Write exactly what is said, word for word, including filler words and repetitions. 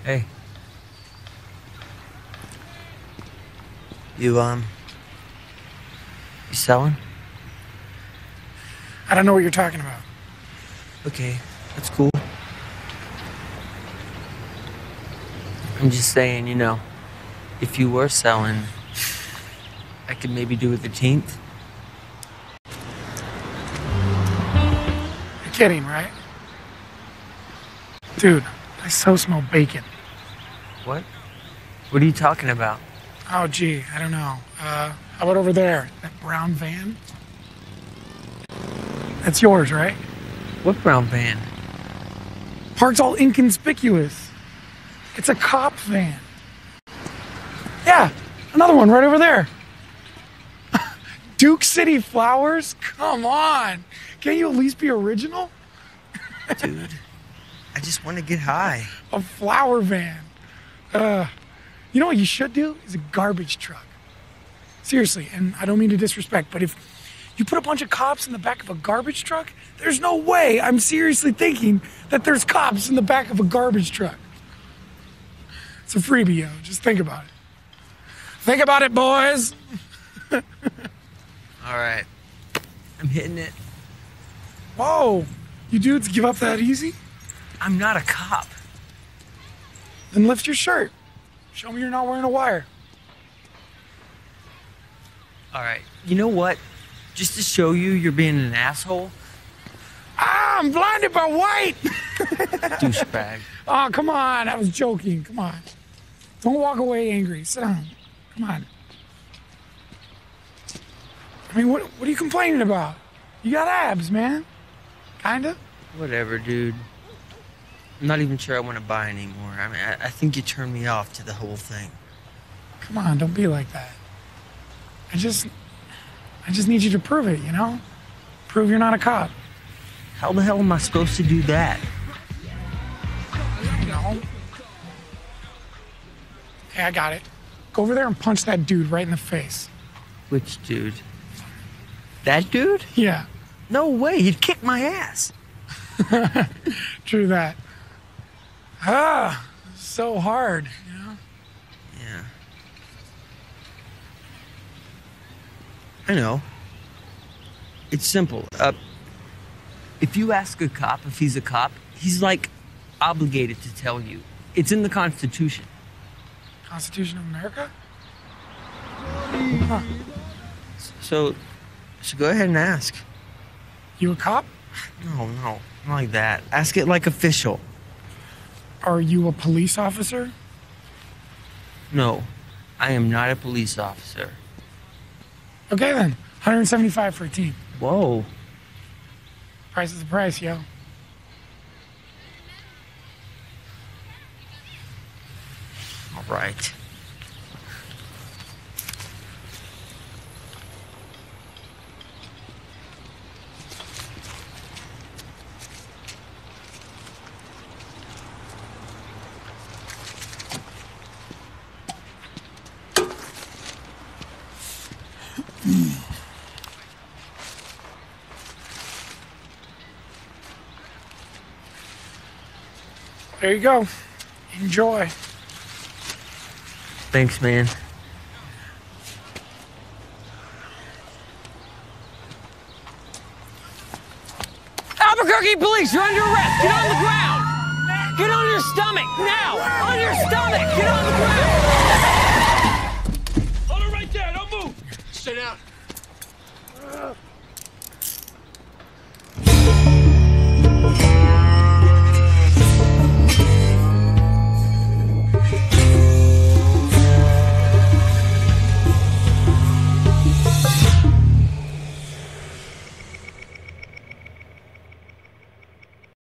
Hey. You, um... You selling? I don't know what you're talking about. Okay, that's cool. I'm just saying, you know, if you were selling, I could maybe do a thirteenth. You're kidding, right? Dude, I so smell bacon. What? What are you talking about? Oh, gee, I don't know. Uh, how about over there? That brown van? That's yours, right? What brown van? Parked all inconspicuous. It's a cop van. Yeah, another one right over there. Duke City Flowers? Come on. Can't you at least be original? Dude, I just want to get high. A flower van. Uh, you know what you should do? Is a garbage truck. Seriously, and I don't mean to disrespect, but if you put a bunch of cops in the back of a garbage truck, there's no way I'm seriously thinking that there's cops in the back of a garbage truck. It's a freebie, yo. Just think about it. Think about it, boys. All right. I'm hitting it. Whoa. You dudes give up that easy? I'm not a cop. Then lift your shirt. Show me you're not wearing a wire. All right. You know what? Just to show you you're being an asshole. Ah, I'm blinded by white. Douchebag. Oh, come on. I was joking. Come on. Don't walk away angry. Sit down. Come on. I mean, what, what are you complaining about? You got abs, man. Kinda. Whatever, dude. I'm not even sure I want to buy anymore. I mean, I, I think you turned me off to the whole thing. Come on, don't be like that. I just... I just need you to prove it, you know? Prove you're not a cop. How the hell am I supposed to do that? You know? Hey, I got it. Go over there and punch that dude right in the face. Which dude? That dude? Yeah. No way, he'd kick my ass. True that. Ah, so hard, you know? Yeah. I know. It's simple. Uh, if you ask a cop if he's a cop, he's like obligated to tell you. It's in the Constitution. Constitution of America? Huh. So, so go ahead and ask. You a cop? No, no, not like that. Ask it like official. Are you a police officer? No, I am not a police officer. Okay then, one hundred seventy-five for a team. Whoa. Price is the price, yo. All right. There you go. Enjoy. Thanks, man. Albuquerque police, you're under arrest. Get on the ground. Get on your stomach now. On your stomach. Get on the ground.